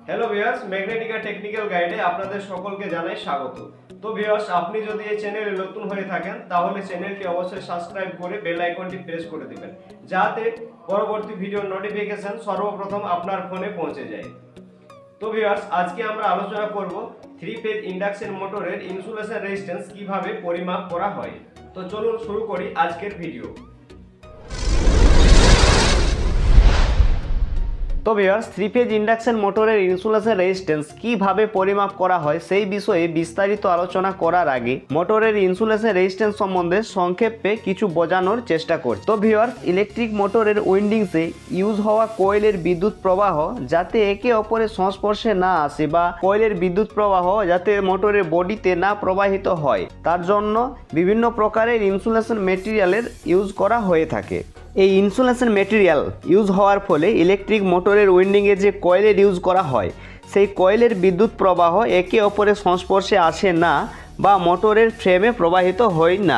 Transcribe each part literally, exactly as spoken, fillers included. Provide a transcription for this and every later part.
Hello viewers, Magnetica technical গাইডে আপনাদের সকলকে জানাই স্বাগত। তো ভিউয়ার্স, আপনি যদি এই চ্যানেলে নতুন হয়ে থাকেন তাহলে চ্যানেলটি অবশ্যই সাবস্ক্রাইব করে বেল আইকনটি প্রেস করে দিবেন, যাতে পরবর্তী ভিডিওর নোটিফিকেশন সর্বপ্রথম আপনার ফোনে পৌঁছে যায়। তো ভিউয়ার্স, আজকে আমরা আলোচনা করব থ্রি ফেজ ইন্ডাকশন মোটরের ইনসুলেশন রেজিস্ট্যান্স কিভাবে পরিমাপ করা হয়। তো চলুন শুরু করি আজকের ভিডিও। তো ভিউয়ার্স, থ্রি ফেজ ইন্ডাকশন মোটরের ইনসুলেশন রেজিস্ট্যান্স কিভাবে পরিমাপ করা হয় সেই বিষয়ে বিস্তারিত আলোচনা করার আগে মোটরের ইনসুলেশন রেজিস্ট্যান্স সম্বন্ধে সংক্ষেপে কিছু বোঝানোর চেষ্টা করি। তো ভিউয়ার্স, ইলেকট্রিক মোটরের উইন্ডিংসে ইউজ হওয়া কয়েলের বিদ্যুৎ প্রবাহ যাতে একে অপরের সংস্পর্শে না আসে বা কয়েলের বিদ্যুৎ প্রবাহ যাতে মোটরের বডিতে না প্রবাহিত হয়, তার জন্য বিভিন্ন প্রকারের ইনসুলেশন মেটেরিয়ালের ইউজ করা হয়ে থাকে। এই ইনসুলেশন মেটেরিয়াল ইউজ হওয়ার ফলে ইলেকট্রিক মোটরের উইন্ডিংয়ে যে কয়েলের ইউজ করা হয় সেই কয়েলের বিদ্যুৎ প্রবাহ একে অপরের সংস্পর্শে আসে না বা মোটরের ফ্রেমে প্রবাহিত হয় না।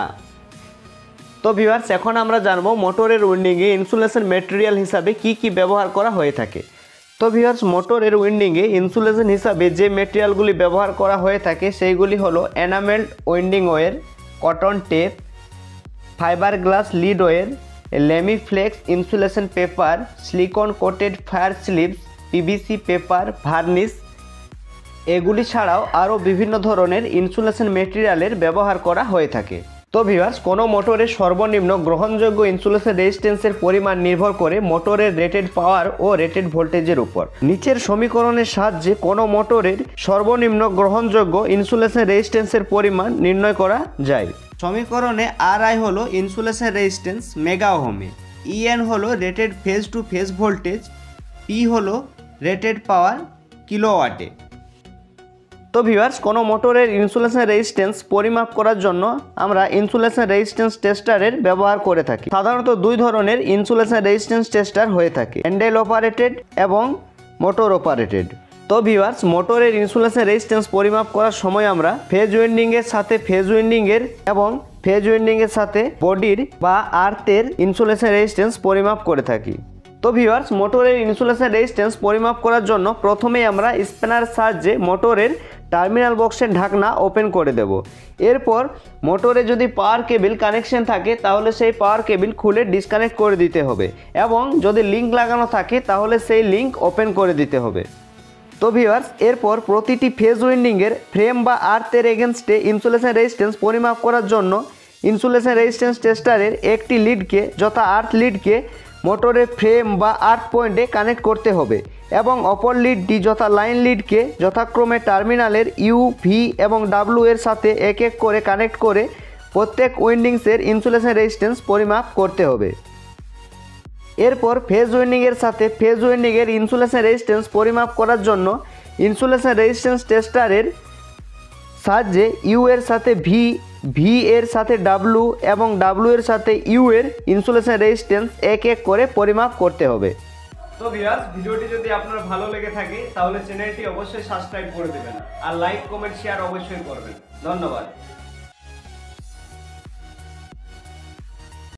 তো ভিউয়ার্স, এখন আমরা জানবো মোটরের উইন্ডিংয়ে ইনসুলেশন মেটেরিয়াল হিসাবে কি কি ব্যবহার করা হয়ে থাকে। তো ভিউয়ার্স, মোটরের উইন্ডিংয়ে ইনসুলেশন হিসাবে যে মেটেরিয়ালগুলি ব্যবহার করা হয়ে থাকে সেইগুলি হলো enamelled winding wire, cotton tape, fibre glass lead wire, Lamiflex insulation paper, silicon coated fire slips, PVC paper, varnish. এগুলি ছাড়াও আরও বিভিন্ন ধরনের ইনসুলেশন মেটেরিয়ালের ব্যবহার করা হয়ে থাকে। তো ভিউয়ার্স, কোনো মোটরের সর্বনিম্ন গ্রহণযোগ্য ইনসুলেশন রেজিস্ট্যান্সের পরিমাণ নির্ভর করে মোটরের রেটেড পাওয়ার ও রেটেড ভোল্টেজের উপর। নিচের সমীকরণের সাহায্যে কোনো মোটরের সর্বনিম্ন গ্রহণযোগ্য ইনসুলেশন রেজিস্ট্যান্সের পরিমাণ নির্ণয় করা যায়। সমীকরণে আর আই হলো ইনসুলেশন রেজিস্ট্যান্স মেগা ওহমে, ইএন হলো rated phase to phase voltage, P হলো রেটেড পাওয়ার কিলোওয়াটে। তো ভিউয়ার্স, কোনো মোটরের ইনসুলেশন রেজিস্ট্যান্স পরিমাপ করার জন্য আমরা ইনসুলেশন রেজিস্ট্যান্স টেস্টারের ব্যবহার করে থাকি। সাধারণত দুই ধরনের ইনসুলেশন রেজিস্ট্যান্স টেস্টার হয়ে থাকে, হ্যান্ডেল অপারেটেড এবং মোটর অপারেটেড। তো ভিউয়ার্স, মোটরের ইনসুলেশন রেজিস্ট্যান্স পরিমাপ করার সময় আমরা ফেজ উইন্ডিংয়ের সাথে ফেজ উইন্ডিংয়ের এবং ফেজ উইন্ডিংয়ের সাথে বডির বা আর্থের ইনসুলেশন রেজিস্ট্যান্স পরিমাপ করে থাকি। তো ভিউয়ার্স, মোটরের ইনসুলেশন রেজিস্ট্যান্স পরিমাপ করার জন্য প্রথমেই আমরা স্প্যানার সাহায্যে মোটরের টার্মিনাল বক্সের ঢাকনা ওপেন করে দেব। এরপর মোটরে যদি পাওয়ার কেবিল কানেকশন থাকে তাহলে সেই পাওয়ার কেবিল খুলে ডিসকানেক্ট করে দিতে হবে এবং যদি লিঙ্ক লাগানো থাকে তাহলে সেই লিঙ্ক ওপেন করে দিতে হবে। তো ভিউয়ার্স, এরপর প্রতিটি ফেজ উইন্ডিংয়ের ফ্রেম বা আর্থের এগেনস্টে ইনসুলেশন রেজিস্ট্যান্স পরিমাপ করার জন্য ইনসুলেশন রেজিস্ট্যান্স টেস্টারের একটি লিডকে যথা আর্থ লিডকে মোটরের ফ্রেম বা আর্থ পয়েন্টে কানেক্ট করতে হবে এবং অপর লিডটি যথা লাইন লিডকে যথাক্রমে টার্মিনালের ইউ, ভি এবং ডাব্লিউ এর সাথে এক এক করে কানেক্ট করে প্রত্যেক উইন্ডিংসের ইনসুলেশন রেজিস্ট্যান্স পরিমাপ করতে হবে। এরপর ফেজ উইন্ডিংয়ের সাথে ফেজ উইন্ডিংয়ের ইনসুলেশন রেজিস্ট্যান্স পরিমাপ করার জন্য ইনসুলেশন রেজিস্ট্যান্স টেস্টারের সাহায্যে ইউ এর সাথে ভি, ভি এর সাথে ডাব্লু এবং ডাব্লু এর সাথে ইউ এর ইনসুলেশন রেজিস্ট্যান্স এক এক করে পরিমাপ করতে হবে। তো ভিউয়ার্স, ভিডিওটি যদি আপনার ভালো লেগে থাকে তাহলে চ্যানেলটি অবশ্যই সাবস্ক্রাইব করে দেবেন আর লাইক, কমেন্ট, শেয়ার অবশ্যই করবেন। ধন্যবাদ।